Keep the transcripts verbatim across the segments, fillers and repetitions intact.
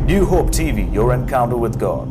New Hope T V, your encounter with God.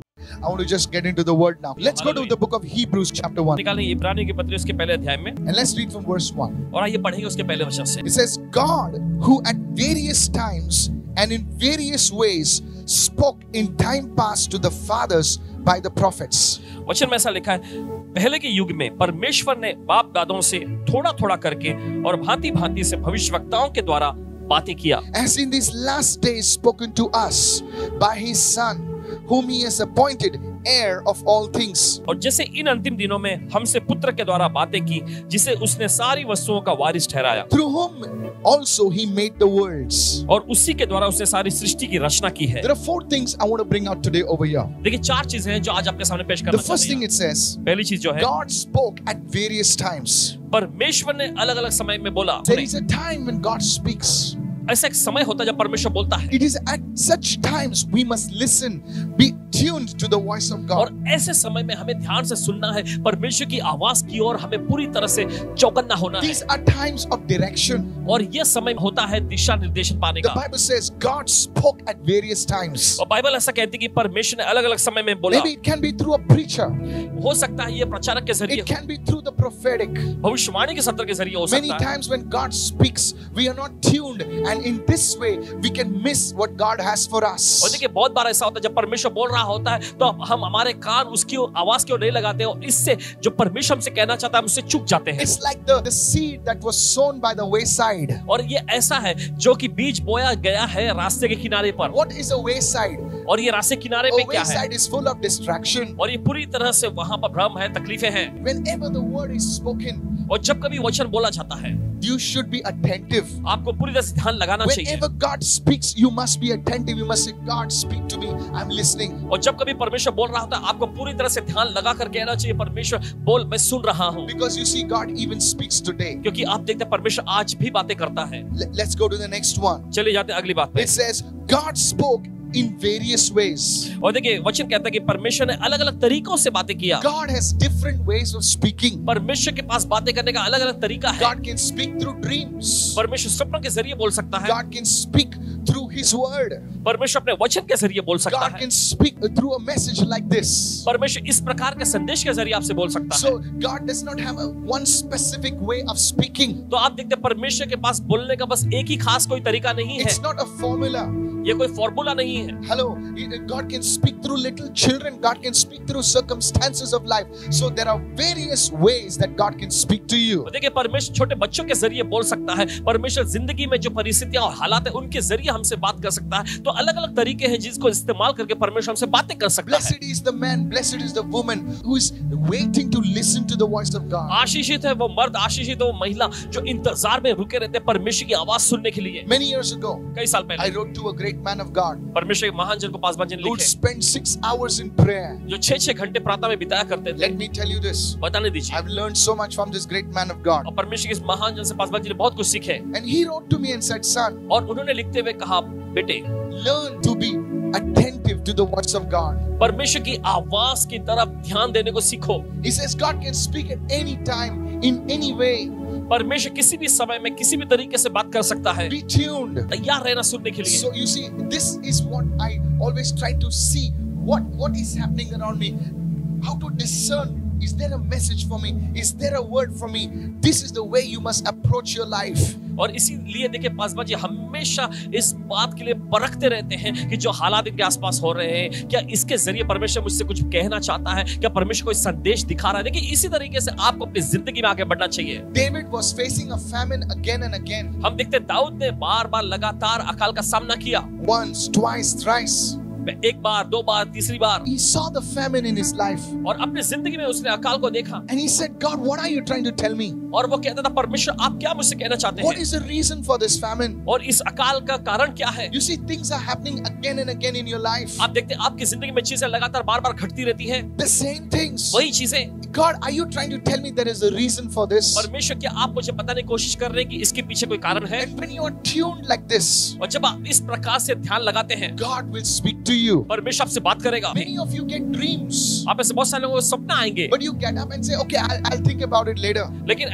I want to just get into the word now. Let's go to the book of Hebrews chapter one. निकालें इब्रानियों की पत्री उसके पहले अध्याय में And let's read from verse one. और आइए पढ़ेंगे उसके पहले वचन से। It says, God, who at various times and in various ways spoke in time past to the fathers by the prophets. वचन में ऐसा लिखा है, पहले के युग में परमेश्वर ने बाप दादों से थोड़ा थोड़ा करके और भांति भांति से भविष्यवक्ताओं के द्वारा बातें किया, As in these last days spoken to us by his son, whom he has appointed heir of all things. और जैसे इन अंतिम दिनों में हमसे पुत्र के द्वारा बातें की, जिसे उसने सारी वस्तुओं का वारिस ठहराया, Through whom also he made the worlds. और उसी के द्वारा उसने सारी सृष्टि की रचना की है। There are four things I want to bring out today over here. देखिए चार चीजें हैं जो आज आपके सामने पेश The करना first चाहते thing हैं। it says, पहली चीज जो है, God spoke at various times. परमेश्वर ने अलग अलग समय में बोला। There is a time when God speaks. ऐसा एक समय होता है जब परमेश्वर बोलता है, It is at such times we must listen, be tuned to the voice of और God. ऐसे समय में हमें ध्यान से सुनना है परमेश्वर की आवाज की ओर, हमें पूरी तरह से चौकन्ना होना है। These are times of direction. और ये समय होता है दिशा निर्देशन पाने The का। Bible says God spoke at various times. और बाइबल ऐसा कहती है कि परमेश्वर ने अलग अलग समय में बोला। Maybe it can be through a preacher. हो सकता है ये प्रचारक के जरिए, It can be through the prophetic. भविष्यवाणी के सत्र के जरिए हो Many सकता है। times when God speaks, we are not tuned, and in this way we can miss what God has for और us. देखिए बहुत बार ऐसा होता है जब परमेश्वर बोल रहा होता है तो हम हमारे कान उसकी आवाज की ओर नहीं लगाते और इससे जो परमेश्वर हमसे कहना चाहता है हम उससे चूक जाते हैं। It's like the, the seed that was sown by the wayside. और ये ऐसा है जो कि बीज बोया गया है रास्ते के किनारे पर। What is a wayside? और ये रास्ते किनारे A पे क्या है? wayside is full of distraction. और ये पूरी तरह से वहां पर भ्रम है, तकलीफें हैं। Whenever the word is spoken, और जब कभी वचन बोला जाता है, you should be attentive. आपको पूरी तरह से ध्यान लगाना चाहिए। Whenever God speaks, you must be attentive. You must say, God, speak to me. I'm listening. और जब कभी परमेश्वर बोल रहा होता है, आपको पूरी तरह से ध्यान लगा कर कहना चाहिए, परमेश्वर बोल, मैं सुन रहा हूँ। Because you see, God even speaks today. क्योंकि आप देखते हैं परमेश्वर आज भी बातें करता है। Let- Let's go to the next one. चलिए जाते हैं अगली बात पे। It says, God spoke in various ways. और देखिए वचन कहता है कि परमेश्वर ने अलग अलग तरीकों से बातें किया। God has different ways of speaking. परमेश्वर के पास बातें करने का अलग अलग तरीका है। God can speak through dreams. परमेश्वर स्वप्न के जरिए बोल सकता है। God can speak through His word. परमेश्वर अपने वचन के जरिए बोल सकता God है। can speak through a message like this. परमेश्वर इस प्रकार के संदेश के जरिए आपसे बोल सकता है। So God does not have a one specific way of speaking. तो आप देखते हैं परमेश्वर के पास बोलने का बस एक ही खास कोई तरीका नहीं है। It's not a formula. ये कोई फॉर्मूला नहीं है। Hello, God can speak through little children. God can speak through circumstances of life. So there are various ways that God can speak to you. तो देखिए परमेश्वर छोटे बच्चों के जरिए बोल सकता है। परमेश्वर जिंदगी में जो परिस्थितियां और हालात है उनके जरिए हमसे बात कर सकता है। तो अलग अलग तरीके हैं जिसको इस्तेमाल करके परमेश्वर हमसे बातें कर सकता है। Blessed is the man, blessed is the woman who is waiting to listen to the voice of God. आशीषित है वो मर्द, आशीषित है वो महिला जो इंतजार में रुके रहते हैं परमेश्वर की आवाज सुनने के लिए। Many years ago, कई साल I पहले wrote to a great man of God परमेश्वर के महान जन को पास भजन who would लिखे spend six hours in prayer. जो छह छह घंटे प्रार्थना में बिताया करते थे। Let me tell you this. बताने दीजिए, I've learned so much from this great man of God. और परमेश्वर के इस महान जन से पास भजन ने बहुत कुछ सीखे। And he wrote to me and said, son, और उन्होंने लिखते हुए कहा, बेटे learn to be attentive to the voice of God. परमेश्वर की आवाज की तरफ ध्यान देने को सीखो। He says God can speak at any time, in any way. परमेश्वर किसी भी समय में किसी भी तरीके से बात कर सकता है। Be tuned. तैयार रहना सुनने के लिए। So you see, this is what I always try to see. What what is happening around me? How to discern. Is there a message for me? Is there a word for me? This is the way you must approach your life. और इसीलिए देखिए पासवान जी हमेशा इस बात के लिए परखते रहते हैं कि जो हालात इनके आसपास हो रहे हैं, क्या इसके जरिए परमेश्वर मुझसे कुछ कहना चाहता है, क्या परमेश्वर कोई संदेश दिखा रहा है। देखिए इसी तरीके से आपको अपनी जिंदगी में आगे बढ़ना चाहिए। David was facing a famine again and again. हम देखते हैं दाऊद ने बार बार लगातार अकाल का सामना किया। Once, twice, thrice. एक बार, दो बार, तीसरी बार। He saw the famine in his life. और अपनी जिंदगी में उसने अकाल को देखा। And he said, God, what are you trying to tell me? और वो कहता था परमेश्वर आप क्या मुझसे कहना चाहते What हैं? is the reason for this famine? और इस अकाल का कारण क्या है? You see, things are happening again and again in your life. आप देखते हैं आपकी जिंदगी में चीजें लगातार बार बार घटती रहती हैं। The same things. वही चीजें। God, are you trying to tell me there is a reason for this? परमेश्वर क्या आप मुझे बताने की कोशिश कर रहे हैं कि इसके पीछे कोई कारण है? And when you are tuned like this, और जब आप इस प्रकार से ध्यान लगाते हैं, God will speak to you. परमेश्वर आपसे बात करेगा। Many of you get dreams, आप ऐसे बहुत सारे लोगों को सपना आएंगे, but you get up and say, okay, I'll, I'll think about it later. लेकिन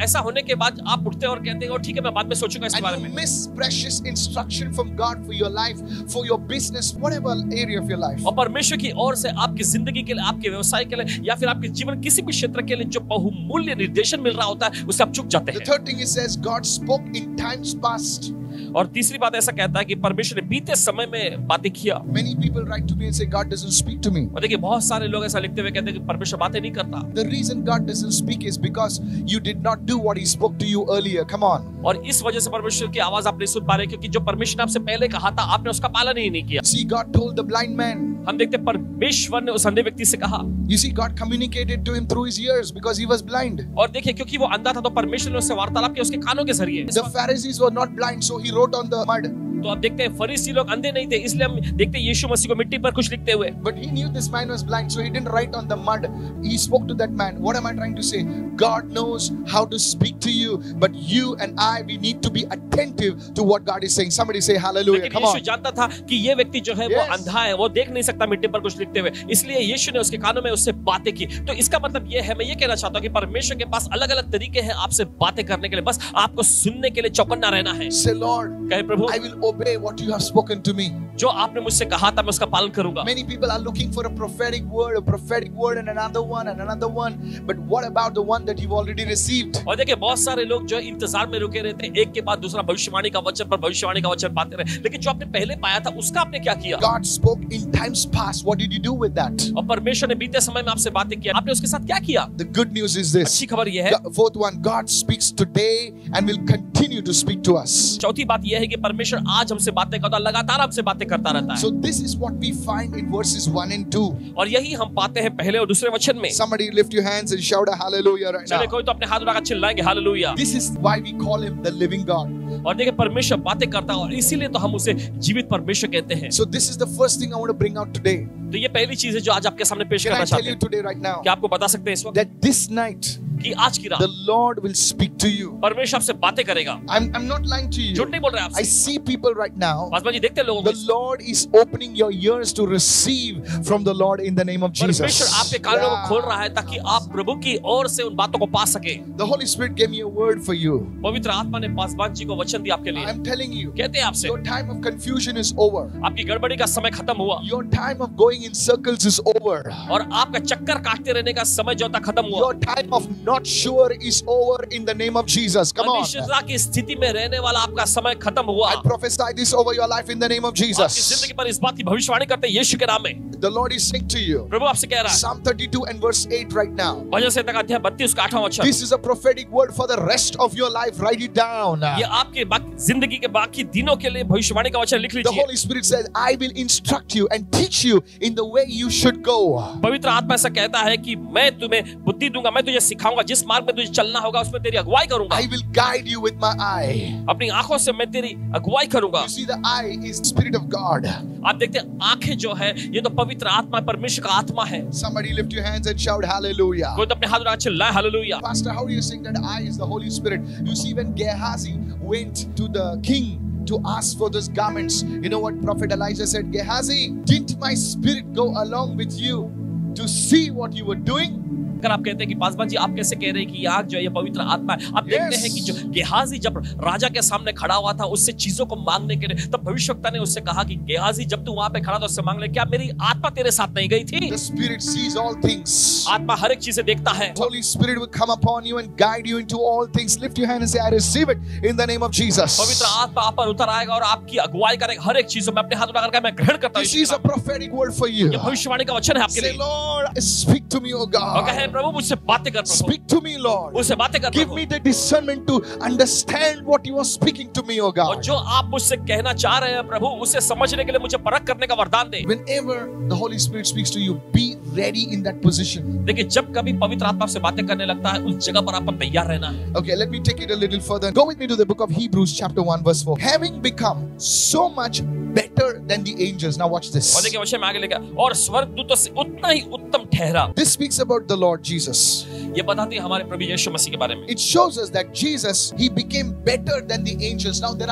ऐसा होने के बाद आप उठते हैं और कहते हैं, और ठीक है मैं बाद में सोचूंगा इसके बारे And में। you miss precious instruction from God for your life, for your business, whatever area of your life. और परमेश्वर की ओर से आपकी जिंदगी के लिए, आपके व्यवसाय के लिए, या फिर आपके जीवन किसी भी क्षेत्र के लिए जो बहुमूल्य निर्देशन मिल रहा होता है, उससे आप चूक जाते The हैं। third thing it says, God spoke in times past. और तीसरी बात ऐसा कहता है कि परमेश्वर ने बीते समय में बातें किया। Many people write to me and say, God doesn't speak to me. और देखिए बहुत सारे लोग ऐसा लिखते हुए कहते हैं कि परमेश्वर बातें नहीं करता। The reason God doesn't speak is because you did not do what He spoke to you earlier. Come on. और इस वजह से परमेश्वर की आवाज आप नहीं सुन पा रहे, क्योंकि जो परमेश्वर ने आपसे पहले कहा था आपने उसका पालन ही नहीं किया। See, God told the blind man. हम देखते हैं परमेश्वर ने उस अंधे व्यक्ति से कहा। You see, God communicated to him through his ears because he was blind. और देखिए क्योंकि वो अंधा था तो परमेश्वर ने उससे वार्तालाप किया उसके कानों के जरिए। The Pharisees were not blind, so he wrote on the mud. तो आप देखते हैं फरीसी लोग अंधे नहीं थे, इसलिए हम देखते हैं यीशु मसीह को मिट्टी पर कुछ लिखते हुए। But he knew this man was blind, so he didn't write on the mud. He spoke to that man. What am I trying to say? God knows how to speak to you, but you and I, we need to be attentive to what God is saying. Somebody say hallelujah. लेकिन Come Yeshu on. जानता था कि ये व्यक्ति जो है वो Yes. अंधा है, वो देख नहीं सकता मिट्टी पर कुछ लिखते हुए, इसलिए यीशु ने उसके कानों में उससे बातें की। तो इसका मतलब ये है, मैं ये कहना चाहता हूँ कि परमेश्वर के पास अलग अलग तरीके हैं आपसे बातें करने के लिए, बस आपको सुनने के लिए चौकन्ना रहना है। Say, Lord, कहे प्रभु, I will obey what you have spoken to me. जो आपने मुझसे कहा था मैं उसका पालन करूंगा। Many people are looking for a prophetic word, a prophetic word, and another one, and another one. But what about the one that you've already received? और देखिए बहुत सारे लोग जो इंतजार में रुके रहते हैं, एक के बाद दूसरा भविष्यवाणी का वचन पर भविष्यवाणी का वचन पाते रहे, लेकिन जो आपने पहले पाया था उसका आपने क्या किया? God spoke in times past. What did you do with that? और परमेश्वर ने बीते समय में आपसे बातें की, आपने उसके साथ क्या किया? The good news is this. अच्छी खबर यह है, The fourth one, God speaks today and will continue to speak to us. चौथी बात यह है कि परमेश्वर आज हमसे बातें करता है, लगातार हमसे बातें करता रहता है। So this is what we find in verses one and two. और यही हम पाते हैं पहले और दूसरे वचन में। Somebody lift your hands and shout a hallelujah right चले now. कोई तो अपने हाथ उठाकर चिल्लाएंगे hallelujah. This is why we call him the living God. और देखिए परमेश्वर बातें करता है और इसीलिए तो हम उसे जीवित परमेश्वर कहते हैं। So this is the first thing I want to bring out today. तो ये पहली चीज है जो आज आपके सामने पेश Can करना I tell चाहते you हैं। today right now क्या आपको बता सकते हैं इस वक्त that this night कि आज की रात the Lord will speak to you? परमेश्वर आपसे बातें करेगा। I'm I'm not lying to झूठ you. नहीं बोल रहे I आपसे। see people right now. Paswan ji देखते हैं लोगों The को, Lord is opening your ears to receive from the Lord in the name of Jesus. परमेश्वर आपके कानों को Yeah. खोल रहा है ताकि आप प्रभु की ओर से उन बातों को पा सके। The Holy Spirit gave me a word for you. पवित्र आत्मा ने पासवान जी को वचन दिया आपके लिए। I'm telling you, कहते हैं आपसे your time of confusion is over. आपकी गड़बड़ी का समय खत्म हुआ Your time of going in circles is over. और आपका चक्कर काटते रहने का समय जो था खत्म हुआ। Your time of not sure is over in the name of Jesus. Come on. अनिश्चितता की स्थिति में रहने वाला आपका समय खत्म हुआ। I prophesy this over your life in the name of आपकी Jesus. जिंदगी पर इस बात की भविष्यवाणी करते हैं यीशु के नाम में। The Lord is saying to you, प्रभु आपसे कह रहा है, Psalm thirty-two and verse eight right now. भजन संहिता का अध्याय बत्तीस का आठवां वचन, This is a prophetic word for the rest of your life. Write it down. ये आपके बाकी जिंदगी के बाकी दिनों के लिए भविष्यवाणी का वचन लिख The लीजिए। Holy Spirit says, I will instruct you and teach you in the way you should go. पवित्र आत्मा ऐसा कहता है कि मैं तुम्हें बुद्धि दूंगा, मैं तुझे सिखाऊंगा, जिस मार्ग में तुझे चलना होगा उसमें तेरी अगुवाई करूंगा। I will guide you with my eye. अपनी आंखों से मैं तेरी अगुवाई करूंगा। You see, the eye is Spirit of God. आप देखते हैं आंखें जो है ये तो पवित्र आत्मा परमेश्वर का आत्मा है। Somebody lift your hands and shout hallelujah. कोई तो अपने हाथ उठा के चिल्लाए hallelujah. Pastor, how do you saying that eye is the Holy Spirit? You see, when Gehazi went to the king to ask for those garments, you know what Prophet Elijah said? Gehazi, didn't my spirit go along with you to see what you were doing? अगर आप कहते हैं कि पासवान जी आप कैसे कह रहे हैं कि आग जो है ये पवित्र आत्मा है, आप देखते Yes. हैं कि जो गेहाजी जब राजा के सामने खड़ा हुआ था उससे चीजों को मांगने के लिए, तब भविष्यवक्ता ने उससे कहा कि गेहाजी जब तू वहां पे खड़ा था उससे मांग ले, क्या मेरी आत्मा तेरे साथ नहीं गई थी? The Spirit sees all things. आत्मा हर एक चीजें देखता है। Holy Spirit will come upon you and guide you into all things. Lift your hand and say, I receive it in the name of Jesus. पवित्र आत्मा आप पर उतर आएगा और आपकी अगुवाई करेगा हर एक चीजों में। अपने हाथ उठाकर कहा, मैं ग्रहण करता हूं This इस is a चीज़ को। prophetic word for you. ये भविष्यवाणी का वचन है आपके Say, लिए। Lord, speak to me, O और कहे God. प्रभु मुझसे बातें कर प्रभु, Speak to me, Lord. मुझसे बातें कर Give Prabhu. me the discernment to understand what you are speaking to me, O और God. जो आप मुझसे कहना चाह रहे हैं प्रभु उसे समझने के लिए मुझे परख करने का वरदान दे। Whenever the Holy Spirit speaks to you, be ready in that position. देखिए जब कभी पवित्र आत्मा से बातें करने लगता है उस जगह पर आपको तैयार रहना है। Okay, let me take it a little further. Go with me to the book of Hebrews, chapter one, verse four. Having become so much better than the angels. Now watch और this. देखिए वचन में आगे लिखा, और स्वर्गदूतों से उतना ही उत्तम ठहरा। This speaks about the Lord Jesus. ये बताती है हमारे प्रभु यीशु मसीह के बारे में। It shows us that Jesus, he became better than the angels. Now there are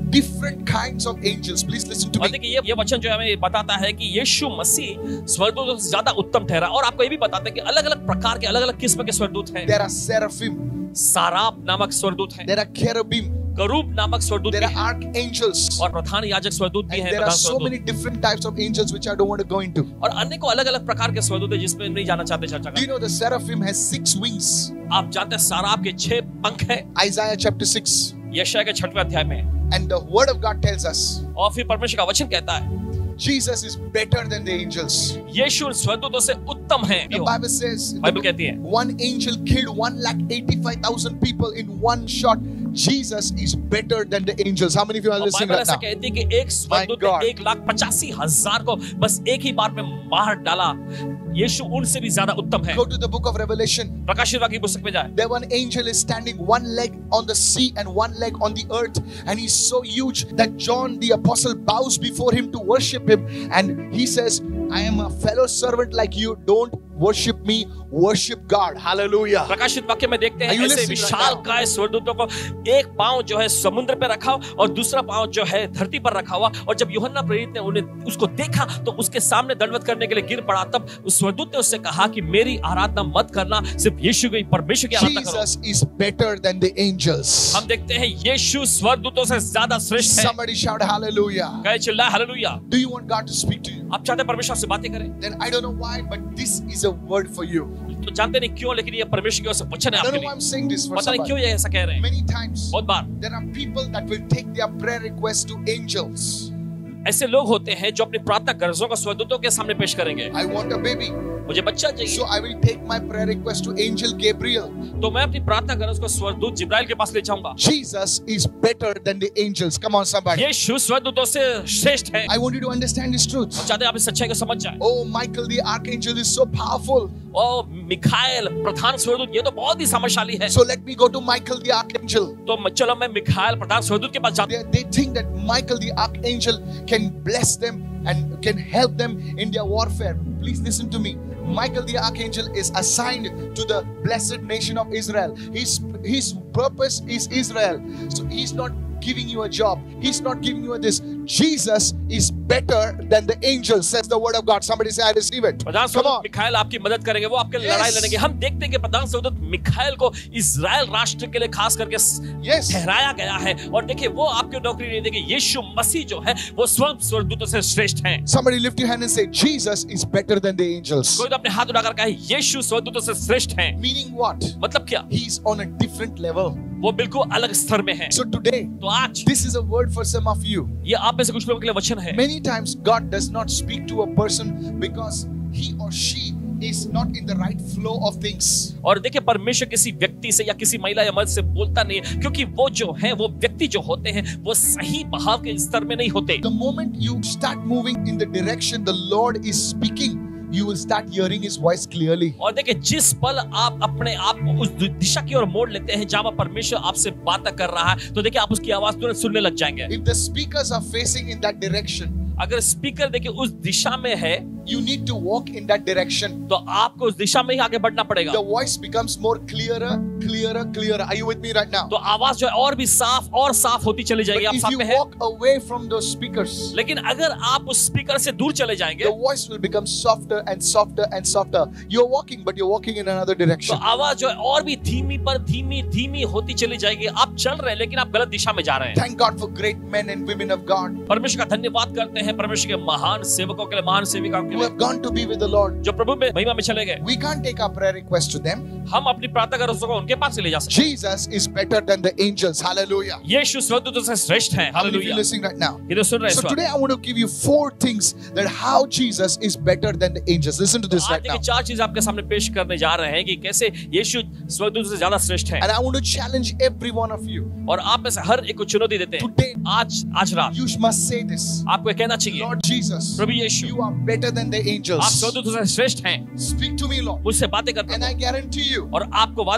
different kinds of angels. Please listen to और me. देखिए ये ये वचन जो है हमें बताता है कि यीशु मसीह स्वर्गदूतों से ज्यादा उत्तम ठहरा, और आपको ये भी बताता है कि अलग-अलग प्रकार के अलग-अलग किस्म के स्वर्गदूत हैं। There are seraphim, साराप नामक स्वर्गदूत हैं, there are cherubim, करूब नामक स्वर्गदूत there भी are हैं, archangels, और प्रधान याजक स्वर्गदूत भी and हैं, there are Pradhan so many स्वर्गदूत। different types of angels which I don't want to go into. और अन्य को अलग-अलग प्रकार के स्वर्गदूत हैं जिसमें नहीं जाना चाहते चर्चा Do you करने। know the seraphim has six wings? आप जानते हैं साराप के छह पंख हैं, Isaiah chapter six. यशायाह के छठवें अध्याय में। And the word of God tells us और फिर परमेश्वर का वचन कहता है Jesus is better than the angels. यीशु उन स्वर्गदूतों से उत्तम है। The Bible says बाइबल कहती है one angel killed one lakh eighty-five thousand people in one shot. Jesus is better than the angels. How many of you are और listening Bible right ऐसा now? कहती है कि एक स्वर्गदूत God. ने एक लाख पचासी हजार को बस एक ही बार में मार डाला। यीशु उनसे भी ज्यादा उत्तम है। Go to the book of Revelation. प्रकाशित वाक्य की पुस्तक में जाए। There one angel is standing one leg on the sea and one leg on the earth, and he's so huge that John the apostle bows before him to worship him, and he says, I am a fellow servant like you. Don't worship me, worship God. Hallelujah. प्रकाशित वाक्य में देखते Are हैं you ऐसे listening right विशाल now? काय स्वर्गदूतों को एक पांव जो है समुद्र पे रखा और दूसरा पांव जो है धरती पर रखा हुआ, और जब यूहन्ना प्रेरित ने उन्हें उसको देखा तो उसके सामने दंडवत करने के लिए गिर पड़ा। तब उस स्वर्गदूत ने उससे कहा कि मेरी आराधना मत करना, सिर्फ यीशु की परमेश्वर की आराधना करो। Jesus is better than the angels. हम देखते हैं यीशु स्वर्गदूतों से ज्यादा श्रेष्ठ है। Somebody shout hallelujah. कहे चिल्लाए hallelujah. Do you want God to speak to you? आप चाहते हैं परमेश्वर से बातें करें? Then I don't know why, but this is a word for you. तो जानते नहीं क्यों, लेकिन ये परमेश्वर की ओर से वचन है I don't आपके know why लिए। I'm saying this for पता नहीं क्यों somebody. ये ऐसा कह रहे हैं। Many times बहुत बार there are people that will take their prayer request to angels. ऐसे लोग होते हैं जो अपनी प्रार्थना गरजों को स्वर्गदूतों के सामने पेश करेंगे। I want a baby, मुझे बच्चा so चाहिए, I will take my prayer request to angel Gabriel. तो मैं अपनी प्रार्थना गरज को स्वर्गदूत जिब्राइल के पास ले जाऊंगा। Jesus is better than the angels. Come on, somebody. यीशु स्वर्गदूतों से श्रेष्ठ है। I want you to understand this truth. चाहते हैं आप इस सच्चाई को समझ जाएं। Oh, Michael the archangel is so powerful. ओ मिखाएल प्रधान स्वर्गदूत ये तो बहुत ही सामर्थ्यशाली है। So let me go to Michael the archangel. तो म- चलो मैं मिखाएल प्रधान स्वर्गदूत के पास जाता They, they think that Michael the archangel can bless them and can help them in their warfare. Please listen to me. Michael the archangel is assigned to the blessed nation of Israel. His his purpose is Israel. So he's not giving you a job. He's not giving you a this. Jesus is better than the angels, says the word of God. Somebody say, I receive it. Pradhan Come स्वर्गदूत on. मिखाएल आपकी मदद करेंगे, वो आपके Yes. लड़ाई लड़ेंगे। हम देखते हैं कि प्रधान स्वर्गदूत मिखाएल को इजराइल राष्ट्र के लिए खास करके Yes. ठहराया गया है, और देखिए वो आपकी नौकरी नहीं देंगे। यीशु मसीह जो है वो स्वर्ग स्वर्गदूतों से श्रेष्ठ हैं। Somebody lift your hand and say, Jesus is better than the angels. कोई तो अपने हाथ उठाकर कहे यीशु स्वर्गदूतों से श्रेष्ठ हैं। Meaning what? मतलब क्या? He's on a different level. वो बिल्कुल अलग स्तर में है। So today, तो आज this is a word for some of you. ये आप में से कुछ लोगों के लिए वचन है। Many times God does not speak to a person because he or she is not in the right flow of things. और देखिए परमेश्वर किसी व्यक्ति से या किसी महिला या मर्द से बोलता नहीं है, क्योंकि वो जो है वो व्यक्ति जो होते हैं वो सही बहाव के स्तर में नहीं होते। The moment you start moving in the direction the Lord is speaking, you will start hearing his voice clearly. और देखिए जिस पल आप अपने आप को उस दिशा की ओर मोड़ लेते हैं जहां पर परमेश्वर आपसे बात कर रहा है, तो देखिए आप उसकी आवाज तुरंत सुनने लग जाएंगे। If the speakers are facing in that direction, अगर स्पीकर देखिए उस दिशा में है, you need to walk in that direction. तो आपको उस दिशा में ही आगे बढ़ना पड़ेगा। The voice becomes more clearer, clearer, clearer. Are you with me right now? तो आवाज जो है और भी साफ और साफ होती चली जाएगी। But आप if साथ you में हैं, walk away from those speakers, लेकिन अगर आप उस स्पीकर से दूर चले जाएंगे the voice will become softer and softer and softer. You're walking, but you're walking in another तो direction. आवाज जो है और भी धीमी पर धीमी धीमी होती चली जाएगी। आप चल रहे हैं लेकिन आप गलत दिशा में जा रहे हैं। Thank God for great men and women of God परमेश्वर का धन्यवाद करते हैं परमेश्वर के महान सेवकों के लिए, महान सेविकाओं के who लिए, have gone to be with the Lord. जो प्रभु में महिमा में चले गए। We can't take our prayer request to them. हम अपनी प्रार्थना कर उसको उनके पास से ले जा सकते Jesus is better than the angels. Hallelujah. हैं। यीशु स्वर्गदूतों से श्रेष्ठ है। How many of you hallelujah. listening right now? ये तो सुन रहे हैं So इस वक्त। today I want to give you four things that how Jesus is better than the angels. Listen to this आज right देखिए now. चार चीज आपके सामने पेश करने जा रहे हैं कि कैसे यीशु स्वर्गदूतों से ज्यादा श्रेष्ठ है, And I want to challenge every one of you. और आप में से हर एक को चुनौती देते हैं। Today आज आज रात you must say this. आपको ये कहना चाहिए, Lord Jesus, Prabhu Yeshu, you are better than the आप angels. स्वर्गदूतों से श्रेष्ठ हैं। Speak to me, Lord. मुझसे बातें करते And I हैं guarantee you, और आपको वादा करते हैं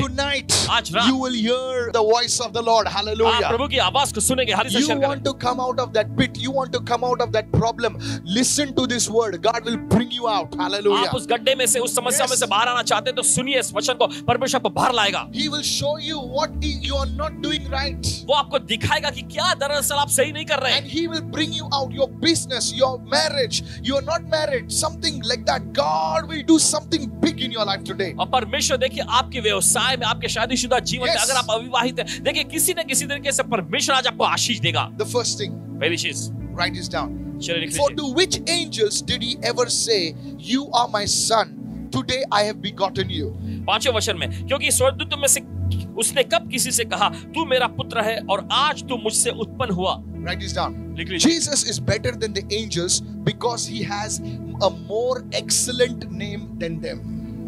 tonight आज रात you will hear the voice of the Lord. आप Hallelujah. प्रभु की आवाज को सुनेंगे। हाली से You शेयर want करें। to come out of that pit. You want to come out of that problem. Listen to this word. God will bring you out. Hallelujah. आप उस गड्ढे में से, उस समस्या में से बाहर आना चाहते हैं तो सुनिए इस वचन को, परमेश्वर आपको बाहर लाएगा। He will show you what you are not doing right. वो आपको दिखाएगा कि क्या दरअसल आप सही नहीं कर रहे And हैं। he will bring you out. Your business, your marriage, you are not married, something like that. God will do something big in your life today. और परमेश्वर देखिए आपके व्यवसाय में, आपके शादीशुदा जीवन में, Yes. अगर आप अविवाहित हैं, देखिए किसी न किसी तरीके से परमेश्वर आज आपको आशीष देगा। The first thing, पहली चीज, write this down. चलिए लिख For लीजिए। to which angels did he ever say, You are my son, today I have begotten you? पांचवें वचन में, क्योंकि स्वर्गदूतों में से उसने कब किसी से कहा तू मेरा पुत्र है और आज तू मुझसे उत्पन्न हुआ। Write this down. लिख लीजिए। Jesus is better than the angels because he has a more excellent name than them.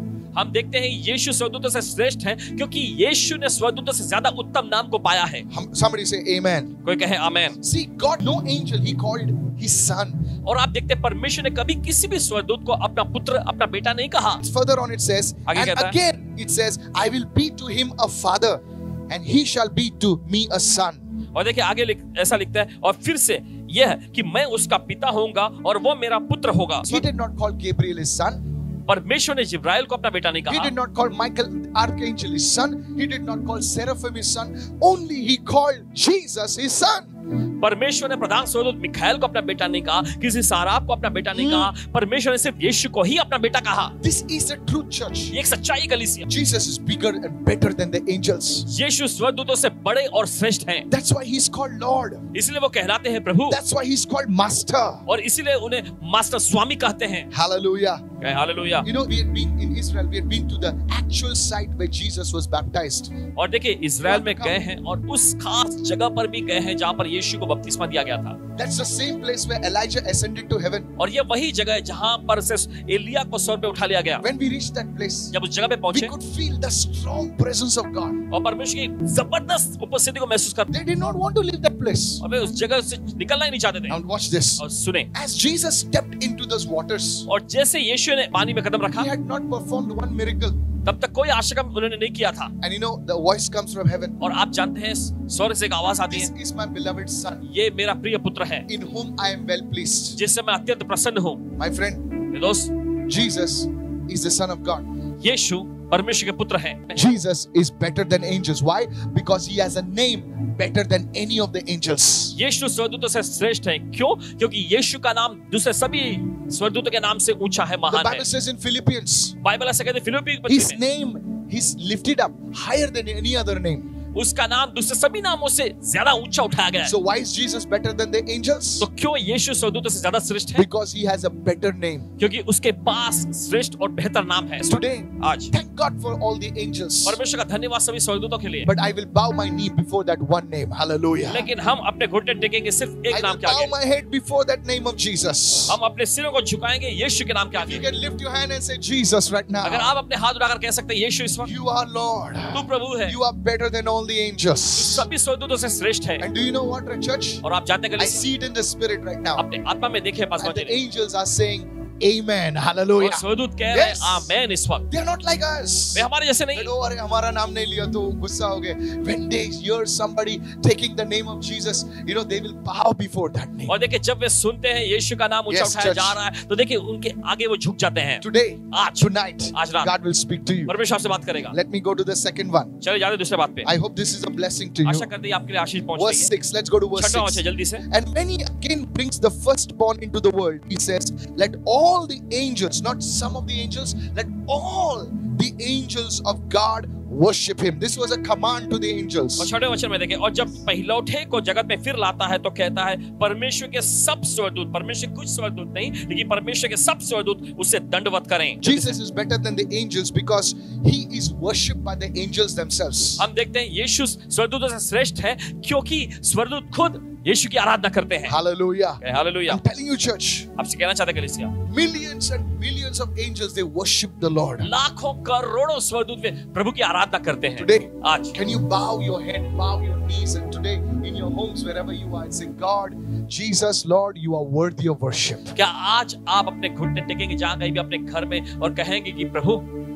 हम देखते हैं यीशु स्वर्गदूतों से श्रेष्ठ है क्योंकि यीशु ने स्वर्गदूतों से ज्यादा उत्तम नाम को पाया है। Hum- Somebody say amen. कोई कहे आमेन। See, God, no angel, he called his son. और आप देखते हैं परमेश्वर ने कभी किसी भी स्वर्गदूत को अपना पुत्र, अपना बेटा नहीं कहा। Further on it says, आगे and कहता है? again it says, I will be to him a father and he shall be to me a son. और देखिए आगे लिख, ऐसा लिखता है, और फिर से यह है कि मैं उसका पिता होऊंगा और वो मेरा पुत्र होगा। He did not call Gabriel his son. परमेश्वर ने जिब्राइल को अपना बेटा नहीं He कहा। did not call Michael, archangel, his son. He did not call Seraphim his son. Only he called Jesus his son. परमेश्वर ने प्रधान स्वर्गदूत मिखाएल को अपना बेटा नहीं कहा, किसी साराप को अपना बेटा नहीं कहा, परमेश्वर ने सिर्फ यीशु को ही अपना बेटा कहा। This is the true church. ये एक सच्चाई कलीसिया। Jesus is bigger and better than the angels. यीशु स्वर्गदूतों से बड़े और श्रेष्ठ हैं। That's why he's called Lord. इसलिए वो कहलाते हैं प्रभु, That's why he's called Master. और इसीलिए उन्हें मास्टर स्वामी कहते हैं। Hallelujah. कहे hallelujah. You know, we had been in Israel, we had been to the actual site where Jesus was baptized. और देखिए इज़राइल में गए हैं और उस खास जगह पर भी गए हैं जहां पर यीशु को बपतिस्मा दिया गया था। That's the same place where Elijah ascended to heaven. और ये वही जगह है जहां पर से एलिया को स्वर्ग पे उठा लिया गया। When we reached that place, जब उस जगह पे we पहुंचे could feel the strong presence of God. और परमेश्वर की जबरदस्त उपस्थिति को महसूस करते, They did not want to leave that place. और वे उस जगह से निकलना ही नहीं चाहते थे। Now watch this. और सुने, As Jesus stepped into those waters, और जैसे यीशु ने पानी में कदम रखा, he had not performed one miracle. तब तक कोई आशा उन्होंने नहीं किया था। And you know, the voice comes from heaven. और आप जानते हैं स्वर्ग से एक आवाज आती This है, is my beloved son, ये मेरा प्रिय पुत्र है in whom I am well pleased. जिससे मैं अत्यंत प्रसन्न हूँ। My friend, मेरे दोस्त, Jesus is the Son of God. यीशु परमेश्वर के पुत्र हैं। Jesus is better than angels. Why? Because he has a name better than any of the angels. यीशु स्वर्गदूतों से श्रेष्ठ है। क्यों? क्योंकि यीशु का नाम दूसरे सभी स्वर्गदूतों के नाम से ऊंचा है, The महान है। Bible says in Philippians, Bible ऐसा कहते हैं फिलिप्पी की his पत्री में, name is lifted up higher than any other name. उसका नाम दूसरे सभी नामों से ज्यादा ऊंचा उठाया गया है। So why is Jesus better than the angels? तो क्यों यीशु स्वर्गदूतों से ज्यादा श्रेष्ठ है? Because he has a better name. क्योंकि उसके पास श्रेष्ठ और बेहतर नाम है। Today, आज thank God for all the angels. परमेश्वर का धन्यवाद सभी स्वर्गदूतों के लिए। But I will bow my knee before that one name. Hallelujah. लेकिन हम अपने घुटने टेकेंगे सिर्फ एक I नाम will के bow आगे। my head before that name of Jesus. हम अपने सिरों को झुकाएंगे यीशु के नाम के You आगे। can lift your hand and say, Jesus, right now. अगर आप अपने हाथ उठाकर कह सकते हैं यीशु इस वक्त You are Lord. तू प्रभु है, You are better than all the angels. सभी स्वर्गदूतों से श्रेष्ठ है। And do you know what, church? और आप जानते हैं I कि see it in the spirit right now. अपने आत्मा में देखे पास And the पहुंचे angels are saying, Amen. और Hallelujah. स्वर्गदूत कह रहे हैं Yes. आमेन इस वक्त। They are not like us. वे हमारे जैसे That, नहीं। oh, अरे हमारा नाम नहीं लिया तो गुस्सा हो गए. When they hear somebody taking the name of Jesus, you know, they will bow before that name. और देखिए जब वे सुनते हैं यीशु का नाम ऊंचा Yes, उठाया church. जा रहा है तो देखिए उनके आगे वो झुक जाते हैं। Today, आज tonight, आज रात God will speak to you. परमेश्वर आपसे बात करेगा। Let me go to the second one. चलिए जाते हैं दूसरे बात पे। I hope this is a blessing to you. आशा करते हैं आपके लिए आशीष पहुंच Verse रही है। six. Let's go to verse छठवां six. वचन जल्दी से। And when he again brings the firstborn into the world, he says, let all the angels, not some of the angels, let all the angels of God worship him. This was a command to the और angels. छठवें वचन में देखें, और जब पहिलौठे को जगत में फिर लाता है तो कहता है परमेश्वर के सब स्वर्गदूत, परमेश्वर के कुछ स्वर्गदूत नहीं लेकिन परमेश्वर के सब स्वर्गदूत उसे दंडवत करें। Jesus is better than the angels because he is worshipped by the angels themselves. हम देखते हैं यीशु स्वर्गदूतों से श्रेष्ठ है क्योंकि स्वर्गदूत खुद यीशु की आराधना करते हैं। Hallelujah. Hallelujah. I'm telling you, church, आपसे कहना चाहते हैं कलीसिया, millions and millions of angels, they worship the Lord. लाखों करोड़ों स्वर्गदूत वे प्रभु की आराधना करते हैं। Today, आज can you bow your head, bow your knees, and today in your homes, wherever you are, and say, God, Jesus, Lord, you are worthy of worship. क्या आज आप अपने घुटने टेकेंगे जहां कहीं भी अपने घर में और कहेंगे कि प्रभु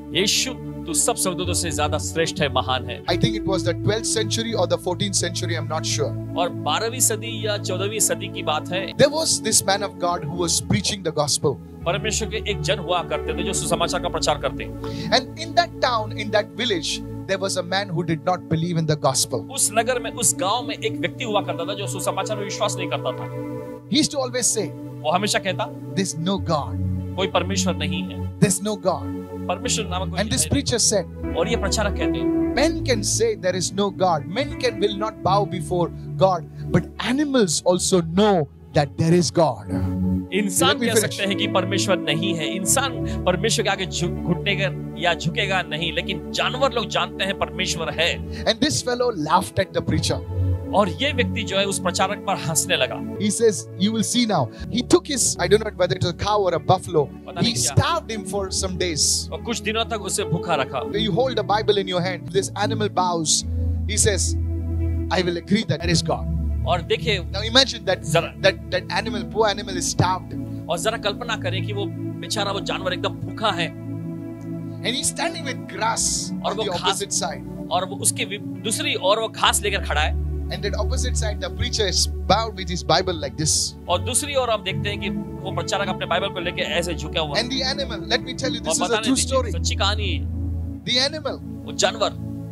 यीशु तू सब स्वर्गदूतों से ज्यादा श्रेष्ठ है, महान है। I think it was the twelfth century or the fourteenth century, I'm not sure. और बारहवीं सदी या चौदहवीं सदी की बात है। There was this man of God who was preaching the gospel. परमेश्वर के एक जन हुआ करते थे जो सुसमाचार का प्रचार करते। And in that town, in that village, there was a man who did not believe in the gospel. उस नगर में, उस गांव में एक व्यक्ति हुआ करता था जो सुसमाचार में विश्वास नहीं करता था। He used to always say, वो हमेशा कहता, there's no God. कोई परमेश्वर नहीं है, There's no God. परमेश्वर नामक कोई And this है preacher said, नहीं। और ये प्रचारक कहते हैं, men can say there is no God. Men can will not bow before God. But animals also know that there is God. इंसान Let me कह finish. सकते हैं कि परमेश्वर नहीं है, इंसान परमेश्वर के आगे झुक घुटनेगा या झुकेगा नहीं, लेकिन जानवर लोग जानते हैं परमेश्वर है। And this fellow laughed at the preacher. और ये व्यक्ति जो है उस प्रचारक पर हंसने लगा। He says, you will see now. He took his, I don't know whether it was a cow or a buffalo. पता नहीं He क्या। starved him for some days. और कुछ दिनों तक उसे भूखा रखा। You hold the Bible in your hand. This animal bows. He says, I will agree that there is God. और देखिए, Now imagine that जरा that that animal, poor animal, is starved, और जरा कल्पना करें कि वो बेचारा वो जानवर एकदम भूखा है and he's standing with grass और on वो the घास- opposite side. और वो उसके वि- दूसरी और वो घास लेकर खड़ा है, And that opposite side, the preacher is bowed with his Bible like this. और दूसरी ओर हम देखते हैं कि वो प्रचारक अपने बाइबल को लेके ऐसे झुका हुआ है। And the animal, let me tell you, और this is a बताने true दीजिए, story. सच्ची कहानी है। The animal, वो जानवर,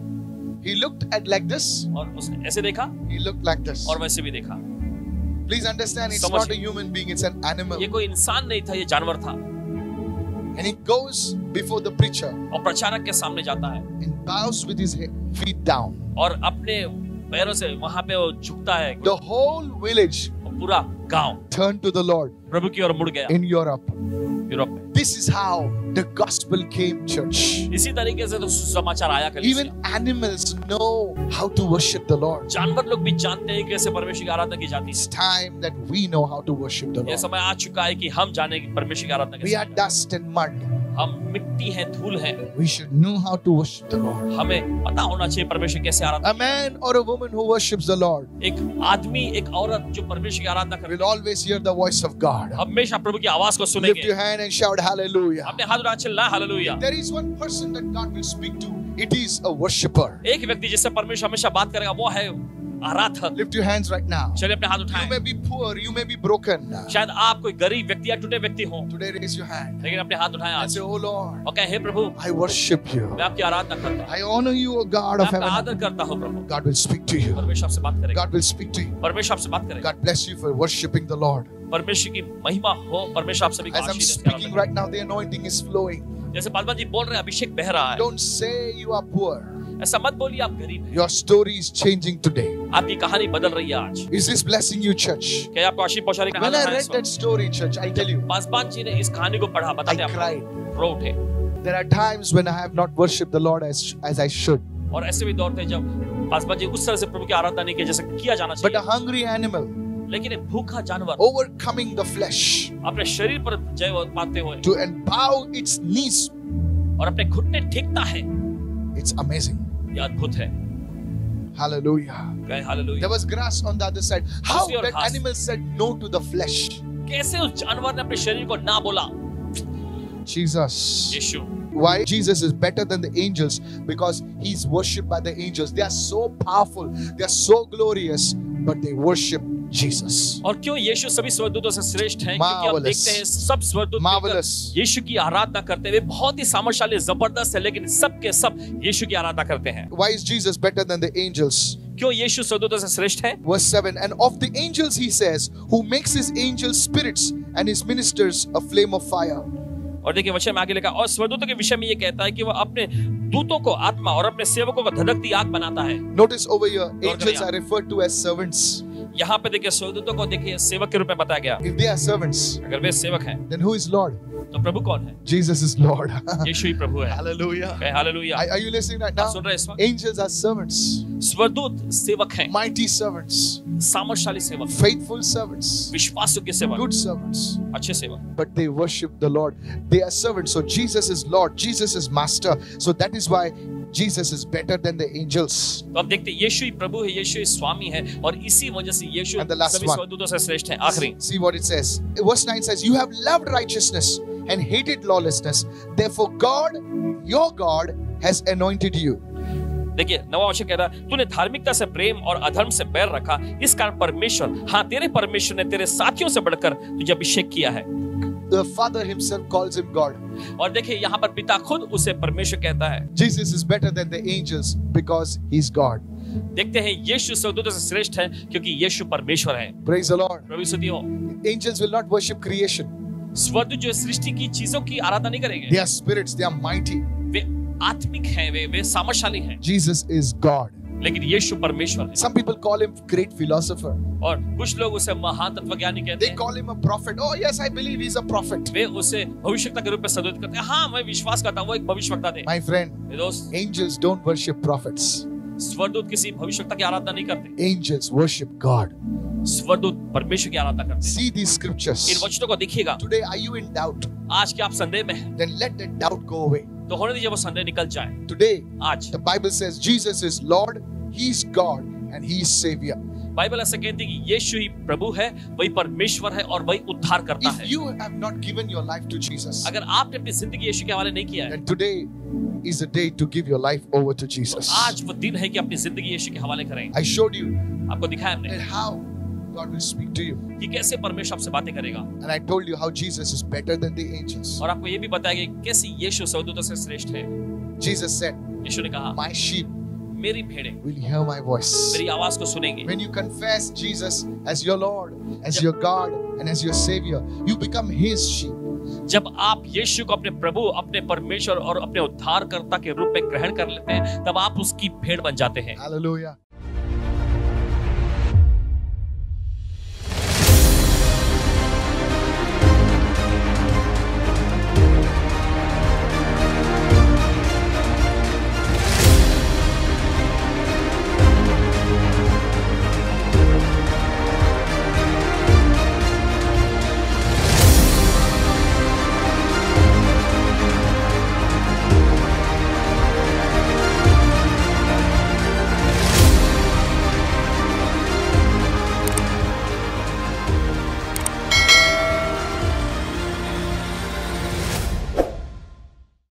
he looked at like this. और उसने ऐसे देखा He looked like this. और वैसे भी देखा। Please understand, it's समझिए। not a human being, it's an animal. ये कोई इंसान नहीं था, ये जानवर था। And he goes before the preacher और प्रचारक के सामने जाता है and bows with his he- feet down. और अपने पैरों से वहां पे वो झुकता है। The whole village और पूरा गांव turned to the Lord प्रभु की ओर मुड़ गया in Europe. यूरोप में। This is how the gospel came, church. इसी तरीके से तो सुसमाचार आया कलीसिया। Even animals know how to worship the Lord. जानवर लोग भी जानते हैं कि कैसे परमेश्वर की आराधना की जाती It's है। time that we know how to worship the ये Lord. समय आ चुका है कि हम जाने की परमेश्वर की आराधना We कैसे are की dust and mud. जाती है। हम मिट्टी हैं, धूल हैं, We should know how to worship the Lord. हमें पता होना चाहिए परमेश्वर कैसे आराधना। A man or a woman who worships the Lord एक आदमी, एक औरत जो परमेश्वर की आराधना करती will always hear the voice of God. है, हमेशा प्रभु की आवाज को Lift सुनेंगे। your hand and shout hallelujah. अपने हाथ उठा चिल्ला hallelujah. There is one person that God will speak to. It is a worshipper. एक व्यक्ति जिससे परमेश्वर हमेशा बात करेगा वो है आराधक। Lift your hands right now. चलिए अपने हाथ You उठाएं। may be poor, you may be broken. शायद आप कोई गरीब व्यक्ति या टूटे व्यक्ति हो, Today raise your hand लेकिन अपने हाथ उठाएं and आज say, Oh Lord, और कहें, हे प्रभु, I worship you. मैं आपकी आराधना करता हूँ, I honor you, O God मैं of आपका heaven. आदर करता हूँ प्रभु। God will speak to you. परमेश्वर आपसे बात करेगा, God will speak to you. परमेश्वर आपसे बात करेगा। God bless you for worshiping the Lord. परमेश्वर की महिमा हो, परमेश्वर आप सभी को As I'm Ashish speaking they. right now, the anointing is flowing. जैसे पालमा जी बोल रहे हैं, अभिषेक बह रहा है। Don't say you are poor. ऐसा मत बोलिए आप गरीब हैं। Your story is changing today. आपकी कहानी बदल रही है आज। Is this blessing you, church? क्या आपको आशीष पहुंचा रही है? When I read that story, church, I'll tell you, पासबान जी ने इस कहानी को पढ़ा, I बताते हैं cried. आपको, रो उठे। There are times when I have not worshipped the Lord as, as I should. और ऐसे भी दौर थे जब पासबान जी उस तरह से प्रभु की आराधना नहीं की जैसे किया जाना But a चाहिए। hungry animal, लेकिन एक भूखा जानवर overcoming the flesh, अपने शरीर पर जय पाते हुए to and bow its knees, और अपने घुटने टेकता है, it's amazing. ये अद्भुत है। Hallelujah. कहे hallelujah. There was grass on the other side. How दूसरी ओर that घास। animal said no to the flesh. कैसे उस जानवर ने अपने शरीर को ना बोला? Jesus. Yeshu. Why Jesus is better than the angels? Because he's worshipped by the angels. They are so powerful, they are so glorious, but they worship Jesus. और क्यों यीशु सभी स्वर्गदूतों से श्रेष्ठ हैं? क्योंकि आप Marvelous. देखते हैं सब स्वर्गदूत Marvelous. मिलकर यीशु की आराधना करते हुए बहुत ही सामर्थ्यशाली, जबरदस्त है, लेकिन सब के सब यीशु की आराधना करते हैं। Why is Jesus better than the angels? क्यों यीशु स्वर्गदूतों से श्रेष्ठ है? Verse seven, and of the angels he says, who makes his angels spirits and his ministers a flame of fire. और देखिए वचन में आगे लिखा, और स्वर्गदूतों के विषय में ये कहता है कि वह अपने दूतों को आत्मा और अपने सेवकों को धधकती आग बनाता है। Notice over here, angels are referred to as servants. यहाँ पे देखिए स्वर्गदूतों को देखिए सेवक के रूप में बताया गया। If they are servants, अगर वे सेवक हैं, then who is Lord? तो प्रभु कौन है? Jesus is Lord. यीशु ही प्रभु है। Hallelujah. कहे hallelujah. Are, are you listening right आप now? सुन रहे हैं इस वक्त? Angels are servants, स्वर्गदूत सेवक हैं, mighty servants, सामर्थ्यशाली सेवक, faithful servants, विश्वास योग्य सेवक, good servants. अच्छे सेवक। But they worship the Lord. They are servants. So Jesus is Lord. Jesus is Master. So that is why Jesus is better than the angels. तो अब देखते हैं यीशु ही प्रभु है, यीशु ही स्वामी है, और इसी वजह से यीशु And the last सभी one. स्वर्गदूतों से श्रेष्ठ है। आखिरी See what it says. Verse nine says, you have loved righteousness and hated lawlessness. Therefore God your God has anointed you. देखिए नवा वचन कह रहा है, तूने धार्मिकता से प्रेम और अधर्म से बैर रखा, इस कारण परमेश्वर, हाँ तेरे परमेश्वर ने तेरे साथियों से बढ़कर तुझे अभिषेक किया है। The Father himself calls him God. और देखिए यहाँ पर पिता खुद उसे परमेश्वर कहता है। Jesus is better than the angels because he's God. देखते हैं यीशु स्वर्गदूतों से श्रेष्ठ है क्योंकि यीशु परमेश्वर है। Praise the Lord. प्रभु स्तुति हो। Angels will not worship creation. स्वर्गदूत जो सृष्टि की चीजों की आराधना नहीं करेंगे। They are spirits, they are mighty. वे आत्मिक हैं, वे वे सामर्थशाली हैं। Jesus is God. लेकिन यीशु परमेश्वर है। Some people call him great philosopher. और कुछ लोग उसे महान तत्वज्ञानी कहते They हैं। call him a prophet. Oh yes, I believe he's a prophet. वे उसे भविष्यवक्ता के रूप में संबोधित करते हैं। हाँ मैं विश्वास करता हूँ वो एक भविष्यवक्ता थे। My friend, मेरे दोस्त, angels don't worship prophets. स्वर्गदूत किसी भविष्यवक्ता की आराधना नहीं करते। Angels worship God. स्वर्गदूत परमेश्वर की आराधना करते हैं। See these scriptures. इन वचनों को देखिएगा। Today, are you in doubt? आज क्या आप संदेह में हैं? Then let that doubt go away. तो होने दीजिए वो संदेह निकल जाए। Today, आज the Bible says Jesus is Lord, He's God, and He's Savior. Bible ऐसा कहती है कि यीशु ही प्रभु है, वही परमेश्वर है और वही उद्धार करता If है। you have not given your life to Jesus, अगर आपने अपनी जिंदगी यीशु के हवाले नहीं किया है, then today is the day to give your life over to Jesus. आज वो दिन है कि अपनी जिंदगी यीशु के हवाले करें। I showed you आपको दिखाया हमने that how God will speak to you. कि कैसे परमेश्वर आपसे बातें करेगा, And I told you how Jesus is better than the angels. और आपको ये भी बताया कि कैसे यीशु स्वर्गदूतों से श्रेष्ठ है। Jesus said, यीशु ने कहा, my sheep मेरी भेड़ें will hear my voice. मेरी आवाज को सुनेंगे। When you confess Jesus as your Lord, as your God, and as your Savior, you become His sheep. जब आप यीशु को अपने प्रभु, अपने परमेश्वर और अपने उद्धारकर्ता के रूप में ग्रहण कर लेते हैं, तब आप उसकी भेड़ बन जाते हैं। Hallelujah.